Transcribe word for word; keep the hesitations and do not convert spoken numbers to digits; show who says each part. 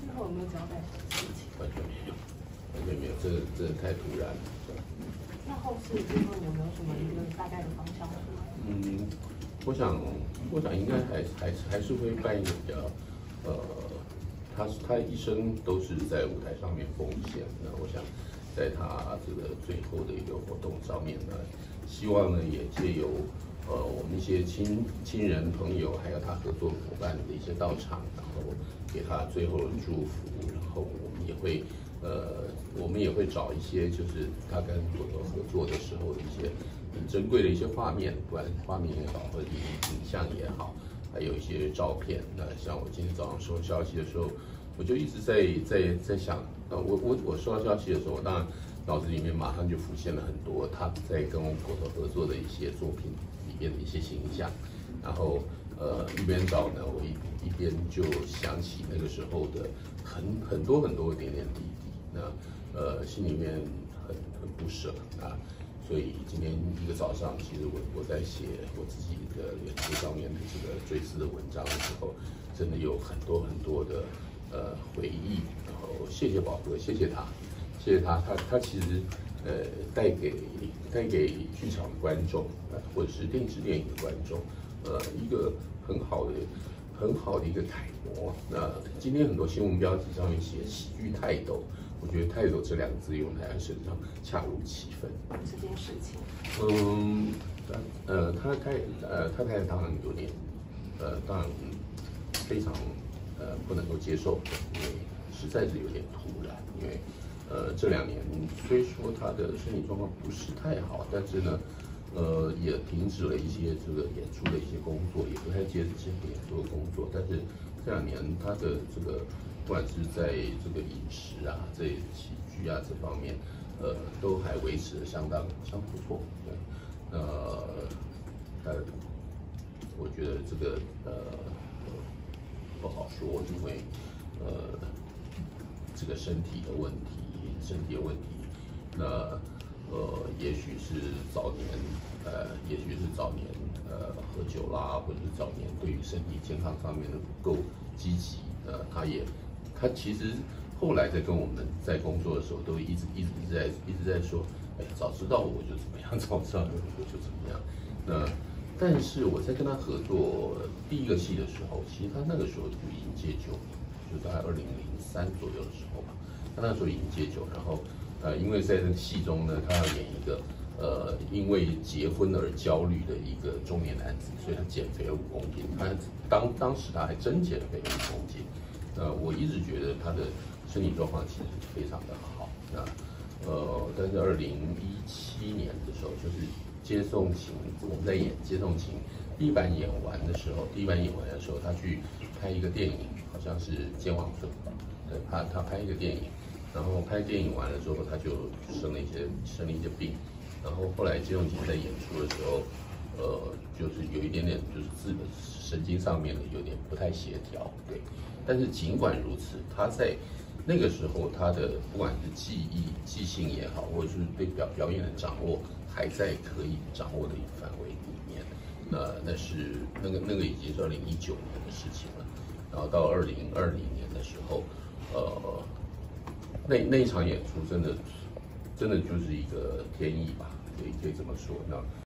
Speaker 1: 之后有没有交代什么事情？
Speaker 2: 完全没有，完全没有，这个真的太突然了。
Speaker 1: 那后事这部分有没有什么一个大概的方向出来？
Speaker 2: 嗯，我想，我想应该还还是还是会扮演比较，呃，他他一生都是在舞台上面奉献。那我想，在他这个最后的一个活动上面呢，希望呢也借由呃我们一些亲亲人朋友，还有他合作伙伴的一些到场，然后给他最后的祝福，然后我们也会。呃，我们也会找一些，就是他跟果陀合作的时候的一些很珍贵的一些画面，不管画面也好，或者影影像也好，还有一些照片。那像我今天早上收到消息的时候，我就一直在在在想，呃，我我我收到消息的时候，我当然脑子里面马上就浮现了很多他在跟果陀合作的一些作品里面的一些形象，然后呃一边找呢，我一一边就想起那个时候的很很多很多的点点滴滴。那呃心里面很很不舍啊，所以今天一个早上，其实我我在写我自己的脸书上面的这个追思的文章的时候，真的有很多很多的呃回忆，然后谢谢宝哥，谢谢他，谢谢他，他他其实呃带给带给剧场的观众呃或者是电视电影的观众呃一个很好的很好的一个楷模。那今天很多新闻标题上面写喜剧泰斗。我觉得泰斗这两个字用在他身上恰如其分。
Speaker 1: 这件事情，
Speaker 2: 嗯，呃，他太呃，他太太当然有点，呃，当然非常呃不能够接受，因为实在是有点突然。因为呃这两年虽说他的身体状况不是太好，但是呢，呃也停止了一些这个演出的一些工作，也不太接这些演出的工作。但是这两年他的这个。不管是在这个饮食啊、在起居啊这方面，呃，都还维持的相当相当不错。对，呃，呃，我觉得这个呃不好说，因为呃这个身体的问题，身体的问题，那呃也许是早年呃，也许是早年呃喝酒啦，或者是早年对于身体健康方面的不够积极，呃，他也。他其实后来在跟我们在工作的时候，都一直一直一直在一直在说，哎，早知道我就怎么样，早知道我就怎么样。那但是我在跟他合作第一个戏的时候，其实他那个时候就已经戒酒，就大概二零零三左右的时候吧。他那时候已经戒酒，然后呃，因为在这个戏中呢，他要演一个呃因为结婚而焦虑的一个中年男子，所以他减肥了五公斤。他当当时他还真减肥了五公斤。呃，我一直觉得他的身体状况其实非常的好。那呃，但是二零一七年的时候，就是接送情，我们在演接送情第一版演完的时候，第一版演完的时候，他去拍一个电影，好像是《健忘症》吧？对，他他拍一个电影，然后拍电影完了之后，他就生了一些生了一些病，然后后来接送情在演出的时候，呃，就是有一点点就是自神经上面的有点不太协调，对。但是尽管如此，他在那个时候，他的不管是记忆、记性也好，或者是对表表演的掌握，还在可以掌握的一个范围里面。那那是那个那个已经是二零一九年的事情了。然后到二零二零年的时候，呃，那那一场演出真的真的就是一个天意吧，可以可以这么说。那